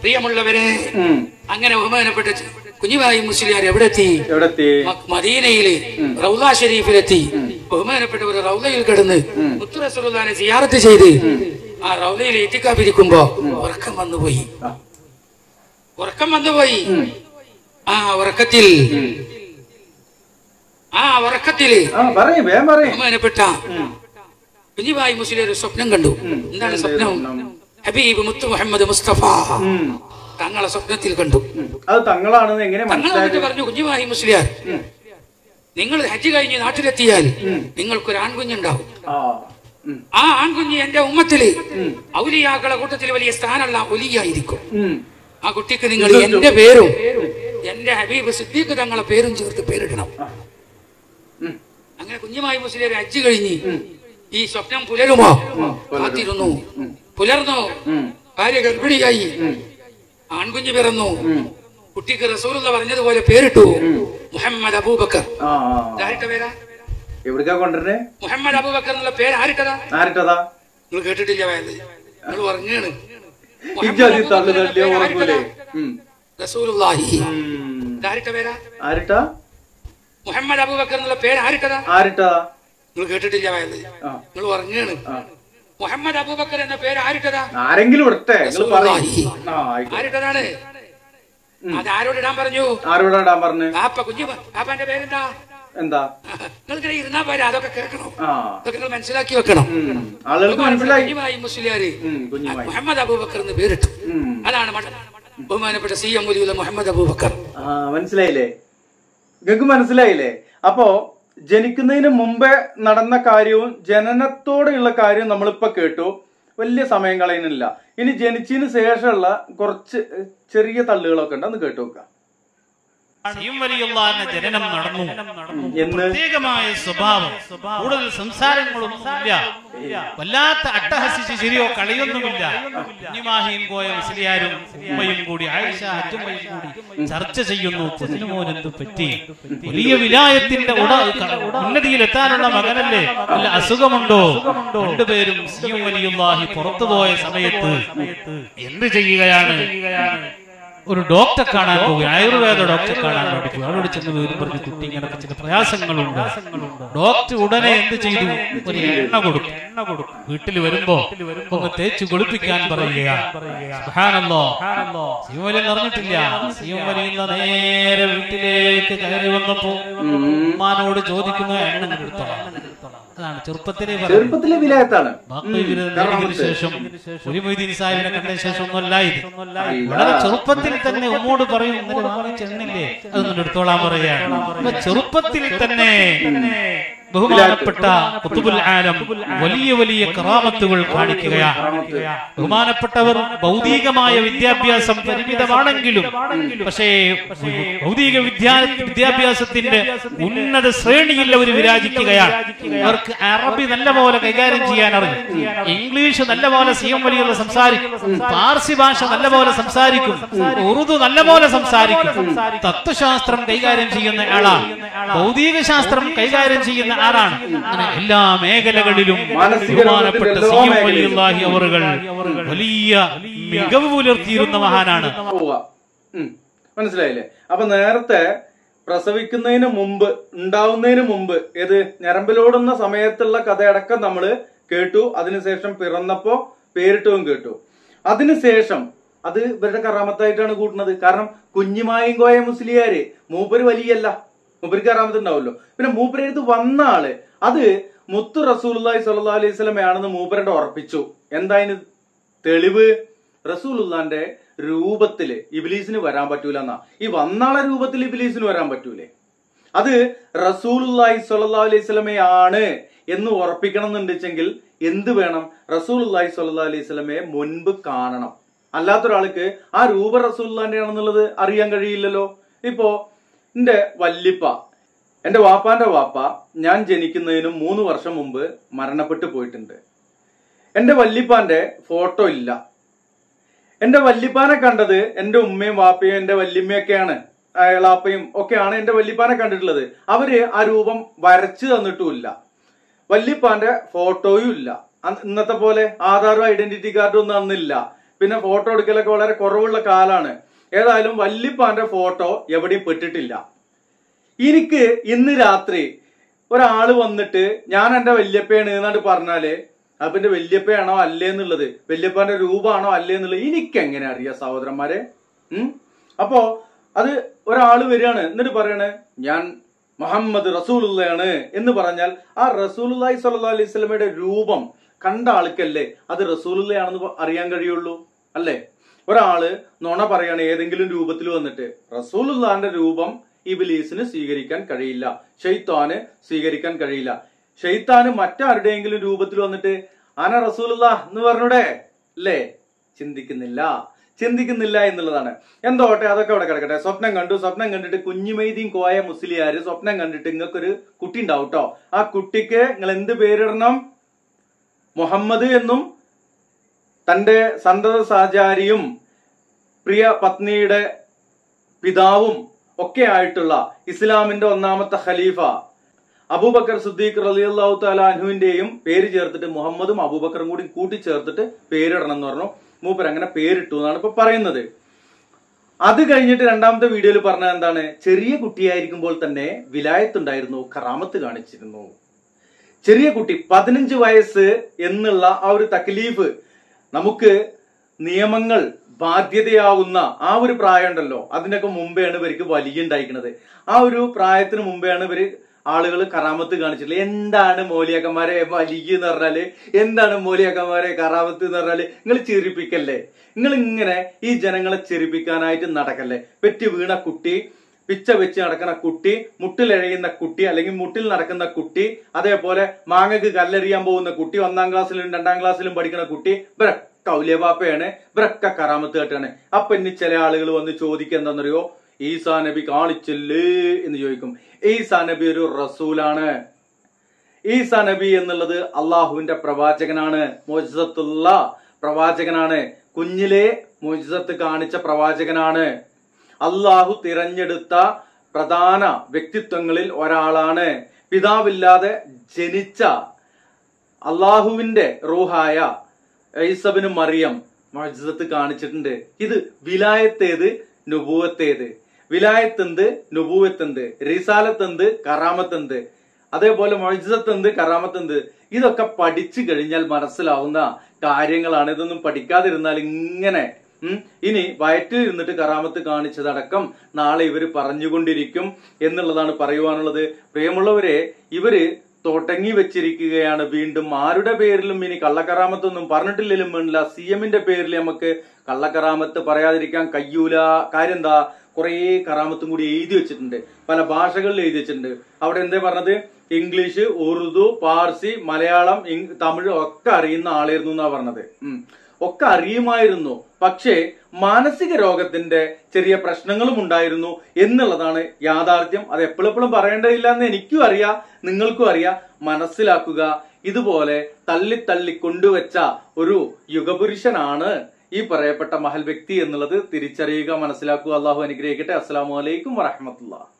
പ്രിയമുള്ളവരെ, അങ്ങനെ ബഹുമാനപ്പെട്ട കുഞ്ഞിവായി മുസ്ലിയാർ എവിടെ എത്തി? മദീനയിലെ റൗള ഷരീഫിലെത്തി. ബഹുമാനപ്പെട്ട ഒരു റൗളയിൽ കിടന്ന് മുത്തു റസൂലുള്ളാഹിനെ സിയാറത്ത് ചെയ്ത് ആ റൗളയിൽ ഇത്തിക്കാഫ് ഇരിക്കുമ്പോ ഉറക്കം വന്നുപോയി. ആ ഉറക്കത്തിൽ ബഹുമാനപ്പെട്ട കുഞ്ഞിവായി മുസ്ലിയാർ ഒരു സ്വപ്നം കണ്ടു. എന്താണ് സ്വപ്നം? ഹബീബ് മുത്തു മുഹമ്മദ് മുസ്തഫ തങ്ങളെ സ്വപ്നത്തിൽ കണ്ടു. പറഞ്ഞു, കുഞ്ഞിവായി മുസ്ലിയാർ, നിങ്ങൾ ഹജ്ജ് കഴിഞ്ഞ് നാട്ടിലെത്തിയാൽ നിങ്ങൾക്കൊരു ആൺകുഞ്ഞുണ്ടാവും. ആ ആൺകുഞ്ഞ് എന്റെ ഉമ്മത്തില് ഔലിയാക്കളെ കൂട്ടത്തിൽ വലിയ സ്ഥാനമുള്ള ഒലിയായിരിക്കും. ആ കുട്ടിക്ക് നിങ്ങൾ എന്റെ പേരും എന്റെ ഹബീബ് സിദ്ദീഖ് തങ്ങളെ പേരും ചേർത്ത് പേരിടണം. അങ്ങനെ കുഞ്ഞിവായി മുസ്ലിയാർ ഹജ്ജ് കഴിഞ്ഞ് ഈ സ്വപ്നം പുലരുമോ കാത്തിരുന്നു. പുലർന്നു, ഭാര്യ ഗർഭിണിയായി, ആൺകുഞ്ഞ് പിറന്നു. കുട്ടിക്ക് റസൂലുള്ള പറഞ്ഞതുപോലെ പേരിട്ടു മുഹമ്മദ് അബൂബക്കർ. പേരാ മുഹമ്മദ് അബൂബക്കർ എന്നുള്ള പേര് ആരിട്ടതാ? നിങ്ങൾ കേട്ടിട്ടില്ല? നിങ്ങൾ ഉറങ്ങാണ്. റസൂലുള്ളാഹി പേരാ മുഹമ്മദ് അബൂബക്കർ എന്നുള്ള പേര് ആരിട്ടതാ? നിങ്ങൾ കേട്ടിട്ടില്ല? നിങ്ങൾ ഉറങ്ങാണ്. മുഹമ്മദ് അബൂബക്കർ എന്ന പേര് ആരിട്ടതാ? ആരിട്ടതാണ്? അത് ആരോട് ഇടാൻ പറഞ്ഞു? പാപ്പാന്റെ പേരെന്താ? നിങ്ങൾക്ക് ഇരുന്നാ പോരാ, അതൊക്കെ കേൾക്കണം, അതൊക്കെ നിങ്ങൾ മനസ്സിലാക്കി വെക്കണം. മുസ്ലിയാര് മുഹമ്മദ് അബൂബക്കർ എന്ന് പേരിട്ടു. അതാണ് ബഹുമാനപ്പെട്ട CM വലിയുള്ള മുഹമ്മദ് അബൂബക്കർ. മനസ്സിലായില്ലേ? നിങ്ങൾക്ക് മനസ്സിലായില്ലേ? അപ്പോ ജനിക്കുന്നതിന് മുമ്പേ നടന്ന കാര്യവും ജനനത്തോടെയുള്ള കാര്യവും നമ്മളിപ്പോ കേട്ടു. വലിയ സമയം കളയുന്നില്ല. ഇനി ജനിച്ചതിന് ശേഷമുള്ള കുറച്ച് ചെറിയ തള്ളുകളൊക്കെ ഉണ്ട്, അന്ന് കേട്ടു നോക്കാം. ജനനം നടന്നു. പ്രത്യേകമായ സ്വഭാവം, കൂടുതൽ സംസാരങ്ങളൊന്നും ഇല്ല, വല്ലാത്ത അട്ടഹസിച്ച് ശരിയോ കളിയൊന്നുമില്ല. കുഞ്ഞിമാഹിയും കോയ മുസ്ലിയാരും ഉമ്മയും കൂടി ആയിഷ ഹജ്ജുമ്മയും കൂടി ചർച്ച ചെയ്യുന്നു. കുഞ്ഞുമോനെന്ത് പറ്റി? വലിയ വിലായത്തിന്റെ ഉന്നതിയിലെത്താനുള്ള മകനല്ലേ, വല്ല അസുഖമുണ്ടോ? രണ്ടുപേരും CM വലിയുള്ളാഹി പുറത്തുപോയ സമയത്ത് എന്ത് ചെയ്യുകയാണ്? ഒരു ഡോക്ടറെ കാണാൻ പോകുക, ആയുർവേദ ഡോക്ടറെ കാണാൻ വേണ്ടി പോയി. അവരോട് ചെന്ന് വിവരം പറഞ്ഞു, കുട്ടി ഇങ്ങനെ ചില പ്രയാസങ്ങളുണ്ട്. ഡോക്ടർ ഉടനെ എന്ത് ചെയ്തു? ഒരു എണ്ണ കൊടുത്തു. വീട്ടിൽ വരുമ്പോ ഒന്ന് തേച്ച് കുളിപ്പിക്കാൻ പറയുക. സുബ്ഹാനല്ലാഹ്, CM വലി അറിഞ്ഞിട്ടില്ല. CM വലി നേരെ വീട്ടിലേക്ക് കയറി വന്നപ്പോ ഉമ്മാനോട് ചോദിക്കുന്ന എണ്ണ എടുത്തോളാം. അതാണ് ചെറുപ്പത്തിലെ വിലായത്താണ്. ശേഷം സാഹിബിനെ കണ്ട ശേഷം ഒന്നുമല്ല ഇത്. വളരെ ചെറുപ്പത്തിൽ തന്നെ ഉമ്മോട് പറയും, ചെണ്ണില്ലേ അതൊന്നും എടുത്തോളാൻ പറയുകയാണ്. ചെറുപ്പത്തിൽ തന്നെ ബഹുമാനപ്പെട്ട ഖുതുബുൽ ആലം വലിയ വലിയ കറാമത്തുകൾ കാണിക്കുകയാണ്. ബഹുമാനപ്പെട്ടവർ ഭൗതികമായ വിദ്യാഭ്യാസം പരിമിതമാണെങ്കിലും പക്ഷേ ഭൗതിക വിദ്യാഭ്യാസത്തിന്റെ ഉന്നത ശ്രേണിയിൽ അവർ വിരാജിക്കുകയാണ്. അവർക്ക് അറബി നല്ലപോലെ കൈകാര്യം ചെയ്യാൻ അറിയും, ഇംഗ്ലീഷ് നല്ലപോലെ CM വലിയുള്ള സംസാരിക്കും, പാർസി ഭാഷ നല്ലപോലെ സംസാരിക്കും, ഉറുദു നല്ലപോലെ സംസാരിക്കും, തത്വശാസ്ത്രം കൈകാര്യം ചെയ്യുന്ന ആളാണ്, ഭൗതിക ശാസ്ത്രം കൈകാര്യം ചെയ്യുന്ന ആരാണ്. അങ്ങനെ എല്ലാ മേഖലകളിലും ബഹുമാനപ്പെട്ട CM വലിയുള്ളാഹി അവറുകൾ വലിയ മികവ് പുലർത്തിയിരുന്ന മഹാനാണ്. മനസ്സിലായില്ലേ? അപ്പൊ നേരത്തെ പ്രസവിക്കുന്നതിന് മുമ്പ്, ഉണ്ടാവുന്നതിന് മുമ്പ്, ഏത് ഞരമ്പിലോടുന്ന സമയത്തുള്ള കഥയടക്കം നമ്മള് കേട്ടു. അതിനുശേഷം പിറന്നപ്പോ പേരിട്ടവും കേട്ടു. അതിനുശേഷം അത് ഇവരുടെ കറാമത്തായിട്ടാണ് കൂട്ടുന്നത്. കാരണം കുഞ്ഞിമായും കോയ മുസ്ലിയാര് മൂപ്പര് വലിയല്ല, മൂപ്പർക്ക് കറാമത്ത് ഉണ്ടാവുമല്ലോ. പിന്നെ മൂപ്പരടുത്ത് വന്ന ആള് അത് മുത്തു റസൂലുള്ളാഹി സ്വല്ലല്ലാഹു അലൈഹി വസല്ലമയാണെന്ന് മൂപ്പരുടെ ഉറപ്പിച്ചു. എന്തായാലും തെളിവ്? റസൂലുള്ളാന്റെ രൂപത്തില് ഇബ്ലീസിന് വരാൻ പറ്റൂല എന്നാ. ഈ വന്നാളെ രൂപത്തിൽ ഇബ്ലീസിന് വരാൻ പറ്റൂലേ? അത് റസൂലുള്ളാഹി സ്വല്ലല്ലാഹു അലൈഹി വസല്ലമയാണ് എന്ന് ഉറപ്പിക്കണം എന്നുണ്ടെങ്കിൽ എന്ത് വേണം? റസൂലുള്ളാഹി സ്വല്ലല്ലാഹു അലൈഹി വസല്ലമയെ മുൻപ് കാണണം. അല്ലാത്തൊരാൾക്ക് ആ രൂപ റസൂലുള്ളാന്റെ ആണെന്നുള്ളത് അറിയാൻ കഴിയില്ലല്ലോ. ഇപ്പോ എന്റെ വല്ലിപ്പ, എന്റെ വാപ്പാന്റെ വാപ്പ ഞാൻ ജനിക്കുന്നതിനും 3 വർഷം മുമ്പ് മരണപ്പെട്ടു പോയിട്ടുണ്ട്. എന്റെ വല്ലിപ്പാന്റെ ഫോട്ടോ ഇല്ല. എന്റെ വല്ലിപ്പാനെ കണ്ടത് എന്റെ ഉമ്മയും വാപ്പയും എന്റെ വല്യമ്മയൊക്കെയാണ്, എളാപ്പയും ഒക്കെയാണ് എന്റെ വല്ലിപ്പാനെ കണ്ടിട്ടുള്ളത്. അവര് ആ രൂപം വരച്ചു തന്നിട്ടുമില്ല. വല്ലിപ്പാന്റെ ഫോട്ടോയും ഇല്ല. ഇന്നത്തെ പോലെ ആധാറും ഐഡന്റിറ്റി കാർഡും ഒന്നും അന്നില്ല. പിന്നെ ഫോട്ടോ എടുക്കലൊക്കെ വളരെ കുറവുള്ള കാലാണ്. ഏതായാലും വല്യപ്പാന്റെ ഫോട്ടോ എവിടെയും പെട്ടിട്ടില്ല. എനിക്ക് ഇന്ന് രാത്രി ഒരാള് വന്നിട്ട് ഞാൻ എന്റെ വല്യപ്പയാണ് എന്നാണ് പറഞ്ഞാല് അപ്പൊ എന്റെ വല്യപ്പയാണോ അല്ലേ എന്നുള്ളത്, വല്യപ്പാന്റെ രൂപമാണോ അല്ലേ എന്നുള്ളത് എനിക്ക് എങ്ങനെ അറിയാം സഹോദരന്മാരെ? അപ്പോ അത് ഒരാള് വരികയാണ് എന്നിട്ട് പറയണേ ഞാൻ മുഹമ്മദ് റസൂലുള്ളയാണ് എന്ന് പറഞ്ഞാൽ ആ റസൂലുള്ളാഹി സ്വല്ലല്ലാഹു അലൈഹി വസല്ലമയുടെ രൂപം കണ്ട ആൾക്കല്ലേ അത് റസൂലുള്ളയാണെന്ന് അറിയാൻ കഴിയുള്ളൂ അല്ലേ? ഒരാള് നുണ പറയാണ് ഏതെങ്കിലും രൂപത്തിൽ വന്നിട്ട്, റസൂലുള്ളാന്റെ രൂപം ഇബ്ലീസിന് സ്വീകരിക്കാൻ കഴിയില്ല, ശൈത്താന് സ്വീകരിക്കാൻ കഴിയില്ല. ശൈത്താന് മറ്റാരുടെയെങ്കിലും രൂപത്തിൽ വന്നിട്ട് ആന റസൂലുള്ളാഹ് എന്ന് പറഞ്ഞൂടെ അല്ലേ? ചിന്തിക്കുന്നില്ല എന്നുള്ളതാണ്. എന്തോട്ടെ, അതൊക്കെ അവിടെ കിടക്കട്ടെ. സ്വപ്നം കണ്ടിട്ട് കുഞ്ഞുമൈദീൻ കോയ മുസ്ലിയാര് സ്വപ്നം കണ്ടിട്ട് നിങ്ങൾക്കൊരു കുട്ടി ഉണ്ടാവും കേട്ടോ. ആ കുട്ടിക്ക് നിങ്ങൾ എന്ത് പേരിടണം? മുഹമ്മദ് എന്നും തന്റെ സന്തത സഹചാരിയും പ്രിയ പത്നിയുടെ പിതാവും ഒക്കെ ആയിട്ടുള്ള ഇസ്ലാമിന്റെ ഒന്നാമത്തെ ഖലീഫ അബൂബക്കർ സിദ്ദീഖ് റളിയല്ലാഹു തആല അൻഹുവിന്റെയും പേര് ചേർത്തിട്ട് മുഹമ്മദും അബൂബക്കറും കൂടി കൂട്ടിച്ചേർത്തിട്ട് പേരിടണം എന്ന് പറഞ്ഞു. മൂപ്പർ അങ്ങനെ പേരിട്ടു എന്നാണ് ഇപ്പൊ പറയുന്നത്. അത് കഴിഞ്ഞിട്ട് രണ്ടാമത്തെ വീഡിയോയിൽ പറഞ്ഞത് എന്താണ്? ചെറിയ കുട്ടിയായിരിക്കുമ്പോൾ തന്നെ വിലായത്തുണ്ടായിരുന്നു, കറാമത്ത് കാണിച്ചിരുന്നു. ചെറിയ കുട്ടി 15 വയസ്സ് എന്നുള്ള ആ ഒരു തക്ലീഫ്, നമുക്ക് നിയമങ്ങൾ ബാധ്യതയാവുന്ന ആ ഒരു പ്രായം ഉണ്ടല്ലോ, അതിനൊക്കെ മുമ്പെയാണ് ഇവർക്ക് വലിയ ഉണ്ടായിരിക്കുന്നത്. ആ ഒരു പ്രായത്തിന് മുമ്പെയാണ് ഇവര് ആളുകൾ കറാമത്ത് കാണിച്ചിട്ടുള്ളത്. എന്താണ് മൗലിയാക്കന്മാരെ വലിയ എന്ന് പറഞ്ഞാല്, എന്താണ് മൗലിയാക്കന്മാരെ കറാമത്ത് എന്ന് പറഞ്ഞാല്? നിങ്ങൾ ചിരിപ്പിക്കല്ലേ, നിങ്ങൾ ഇങ്ങനെ ഈ ജനങ്ങളെ ചിരിപ്പിക്കാനായിട്ട് നടക്കല്ലേ. പെറ്റി വീണ കുട്ടി, പിച്ച വെച്ച് നടക്കുന്ന കുട്ടി, മുട്ടിലെഴയുന്ന കുട്ടി അല്ലെങ്കിൽ മുട്ടിൽ നടക്കുന്ന കുട്ടി, അതേപോലെ മാങ്ങക്ക് കല്ലെറിയാൻ പോകുന്ന കുട്ടി, 1ാം ക്ലാസ്സിലും 2ാം ക്ലാസ്സിലും പഠിക്കുന്ന കുട്ടി, ഇവരൊക്കെ ഔലിയബാപ്പയാണ്, ഇവരൊക്കെ കറാമത്ത് കാട്ടാണ്. അപ്പൊ ഇനി ചില ആളുകൾ വന്ന് ചോദിക്കുക എന്താണെന്നറിയോ? ഈസാ നബി കാണിച്ചില്ലേ എന്ന് ചോദിക്കും. ഈസാ നബി ഒരു റസൂലാണ്. ഈസാ നബി എന്നുള്ളത് അള്ളാഹുവിന്റെ പ്രവാചകനാണ്, മുഅ്ജിസത്തുള്ള പ്രവാചകനാണ്, കുഞ്ഞിലെ മുഅ്ജിസത്ത് കാണിച്ച പ്രവാചകനാണ്, അള്ളാഹു തിരഞ്ഞെടുത്ത പ്രധാന വ്യക്തിത്വങ്ങളിൽ ഒരാളാണ്. പിതാവില്ലാതെ ജനിച്ച അള്ളാഹുവിന്റെ റൂഹായ ഈസബിന് മറിയം മുഅ്ജിസത്ത് കാണിച്ചിട്ടുണ്ട്. ഇത് വിലായത്തേത്, നുബുവത്തേത്. വിലായത്തെന്ത്, നുബുവത്തെന്ത്, റിസാലത്തെന്ത്, കറാമത്തെന്ത്, അതേപോലെ മുഅ്ജിസത്തെന്ത്, കറാമത്തെന്ത്, ഇതൊക്കെ പഠിച്ചു കഴിഞ്ഞാൽ മനസ്സിലാവുന്ന കാര്യങ്ങളാണ്. ഇതൊന്നും പഠിക്കാതിരുന്നാൽ ഇങ്ങനെ ഇനി വയറ്റിൽ ഇരുന്നിട്ട് കറാമത്ത് കാണിച്ചതടക്കം നാളെ ഇവര് പറഞ്ഞുകൊണ്ടിരിക്കും എന്നുള്ളതാണ് പറയുവാനുള്ളത്. പ്രിയമുള്ളവരെ, ഇവര് തുടങ്ങി വെച്ചിരിക്കുകയാണ് വീണ്ടും. ആരുടെ പേരിലും ഇനി കള്ളക്കറാമത്തൊന്നും പറഞ്ഞിട്ടില്ലെങ്കിലും വേണ്ടില്ല, CM-ന്റെ പേരിൽ നമുക്ക് കള്ളക്കറാമത്ത് പറയാതിരിക്കാൻ കഴിയൂല. കാര്യം എന്താ? കുറെ കറാമത്തും കൂടി എഴുതി വെച്ചിട്ടുണ്ട്, പല ഭാഷകളിൽ എഴുതി വെച്ചിട്ടുണ്ട്. അവിടെ എന്താ പറഞ്ഞത്? ഇംഗ്ലീഷ്, ഉറുദു, പാർസി, മലയാളം, തമിഴ് ഒക്കെ അറിയുന്ന ആളായിരുന്നു എന്നാ പറഞ്ഞത്. ഒക്കെ അറിയുമായിരുന്നു, പക്ഷേ മാനസിക രോഗത്തിന്റെ ചെറിയ പ്രശ്നങ്ങളും ഉണ്ടായിരുന്നു എന്നുള്ളതാണ് യാഥാർത്ഥ്യം. അത് എപ്പോഴെപ്പോഴും പറയേണ്ടതില്ല എന്ന് എനിക്കും അറിയാം, നിങ്ങൾക്കും അറിയാം. മനസ്സിലാക്കുക. ഇതുപോലെ തള്ളി കൊണ്ടുവച്ച ഒരു യുഗപുരുഷനാണ് ഈ പറയപ്പെട്ട മഹൽ വ്യക്തി എന്നുള്ളത് തിരിച്ചറിയുക, മനസ്സിലാക്കുക. അള്ളാഹു അനുഗ്രഹിക്കട്ടെ. അസ്സലാമു അലൈക്കും വറഹ്മത്തുള്ളാഹി.